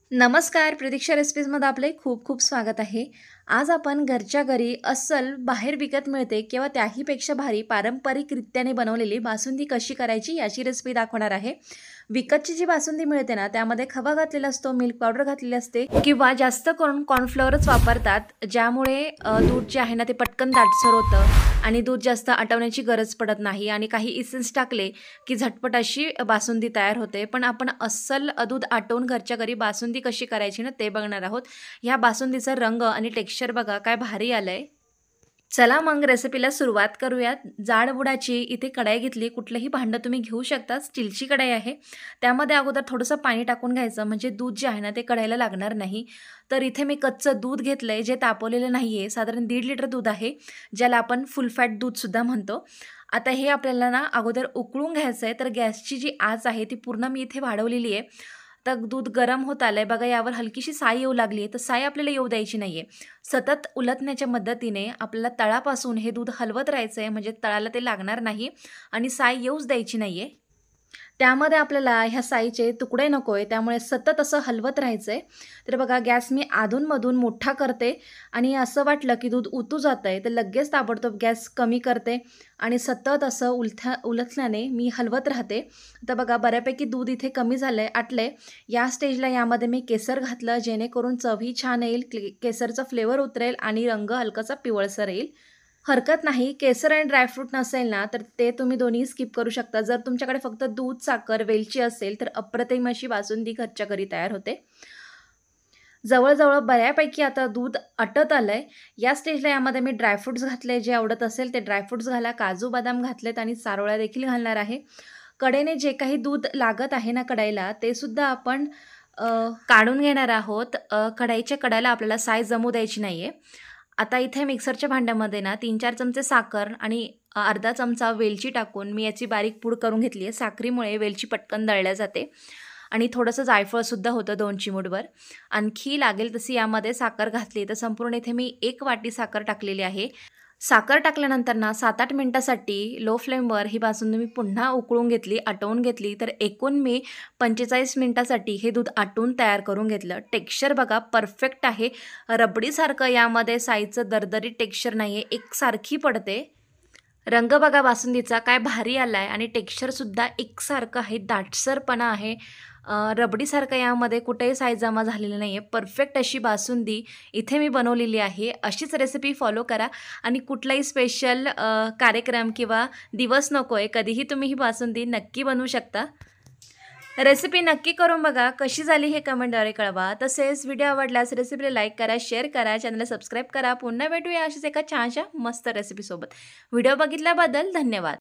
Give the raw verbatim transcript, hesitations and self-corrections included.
नमस्कार, प्रतीक्षा रेसिपीजमध्ये आपले खूप खूप स्वागत आहे. आज आपण घरच्या घरी अस्सल बाहेर विकत मिळते किंवा त्याहीपेक्षा भारी पारंपरिकरित्याने बनवलेली बासुंदी कशी करायची याची रेसिपी दाखवणार आहे. विकतची जी बासुंदी मिळते ना, त्यामध्ये खवा घातलेला असतो, मिल्क पावडर घातलेली असते किंवा जास्त करून कॉर्नफ्लॉवरच वापरतात, ज्यामुळे अ, दूध जे आहे ना ते पटकन दाटसर होतं आणि दूध जास्त आटवण्याची गरज पडत नाही आणि काही इसेन्स टाकले की झटपट अशी बासुंदी तयार होते. पण आपण अस्सल दूध आटवून घरच्या घरी बासुंदी कशी करायची ना ते बघणार आहोत. ह्या बासुंदीचा रंग आणि टेक्स्चर बघा काय भारी आलंय. चला मग रेसिपीला सुरुवात करूयात. जाड बुडाची इथे कढाई घेतली. कुठलंही भांडं तुम्ही घेऊ शकता. स्टीलची कढाई आहे. त्यामध्ये अगोदर थोडंसं पाणी टाकून घ्यायचं, म्हणजे दूध जे आहे ना ते कढाईला लागणार नाही. तर इथे मी कच्चं दूध घेतलंय, जे तापवलेलं नाही आहे. साधारण दीड लिटर दूध आहे, ज्याला आपण फुल फॅट दूधसुद्धा म्हणतो. आता हे आपल्याला ना अगोदर उकळून घ्यायचं आहे. तर गॅसची जी आच आहे ती पूर्ण मी इथे वाढवलेली आहे. तर दूध गरम होत आलंय बघा, यावर हलकीशी साय येऊ लागली आहे. तर साय आपल्याला येऊ द्यायची नाही आहे. सतत उलटण्याच्या मदतीने आपल्याला तळापासून हे दूध हलवत राहायचं आहे, म्हणजे तळाला ते लागणार नाही आणि साय येऊच द्यायची नाही आहे. त्यामध्ये आपल्याला ह्या साईचे तुकडे नको आहे, त्यामुळे सतत असं हलवत राहायचं आहे. तर बघा, गॅस मी अधूनमधून मोठा करते आणि असं वाटलं की दूध उतू जातं आहे तर लगेच ताबडतोब गॅस कमी करते आणि सतत असं उलथ्या उलथल्याने मी हलवत राहते. तर बघा, बऱ्यापैकी दूध इथे कमी झालं आहे, आटलं आहे. या स्टेजला यामध्ये मी केसर घातलं, जेणेकरून चवही छान येईल, के केसरचा फ्लेवर उतरेल आणि रंग हलकासा पिवळसर येईल. हरकत नाही, केसर आणि ड्रायफ्रूट नसेल ना, तर ते तुम्ही दोन्ही स्किप करू शकता. जर तुमच्याकडे फक्त दूध, साखर, वेलची असेल, तर अप्रतिम अशी बासुंदी घरच्या घरी तयार होते. जवळ-जवळ बऱ्यापैकी आता दूध आटत आलंय. या स्टेजला यामध्ये मी ड्रायफ्रूट्स घातले, जे आवडत असेल ते ड्रायफ्रूट्स घाला. काजू, बदाम घातलेत आणि चारोळ्या देखील घालणार आहे. कडेने जे काही दूध लागत आहे ना कढईला, ते सुद्धा आपण अ, काढून घेणार आहोत. अ, कढईच्या कडाला आपल्याला साय जमू द्यायची नाहीये. आता इथे मिक्सरच्या भांड्यामध्ये ना तीन चार चमचे साखर आणि अ, अर्धा चमचा वेलची टाकून मी याची बारीक पूड करून घेतली आहे. साखरेमुळे वेलची पटकन दळल्या जाते आणि थोडंसं जायफळसुद्धा होतं दोन चिमूटभर. आणखी लागेल तशी यामध्ये साखर घातली, तर संपूर्ण इथे मी एक वाटी साखर टाकलेली आहे. साखर टाकल्यानंतर ना सात आठ मिनिटासाठी लो फ्लेमवर ही बासुंदी मी पुन्हा उकळून घेतली, आटवून घेतली. तर एकूण मी पंचेचाळीस मिनिटासाठी हे दूध आटून तयार करून घेतलं. टेक्स्चर बघा परफेक्ट आहे. रबडीसारखं यामध्ये साईचं दरदरी टेक्स्चर नाही आहे, एकसारखी पडते. रंग बघा बासुंदीचा काय भारी आला आहे आणि टेक्स्चरसुद्धा एकसारखं आहे, दाटसरपणा आहे. अ, रबडीसारखं यामध्ये कुठेही साय जमा झालेली नाही आहे. परफेक्ट अशी बासुंदी इथे मी बनवलेली आहे. अशीच रेसिपी फॉलो करा आणि कुठलाही स्पेशल कार्यक्रम किंवा दिवस नको आहे, कधीही तुम्ही ही बासुंदी नक्की बनवू शकता. रेसिपी नक्की करून बघा, कशी झाली हे कमेंटद्वारे कळवा. तसेच व्हिडिओ आवडल्यास रेसिपीला लाईक करा, शेअर करा, चॅनलला सबस्क्राईब करा. पुन्हा भेटूया अशीच एका छानशा मस्त रेसिपीसोबत. व्हिडिओ बघितल्याबद्दल धन्यवाद.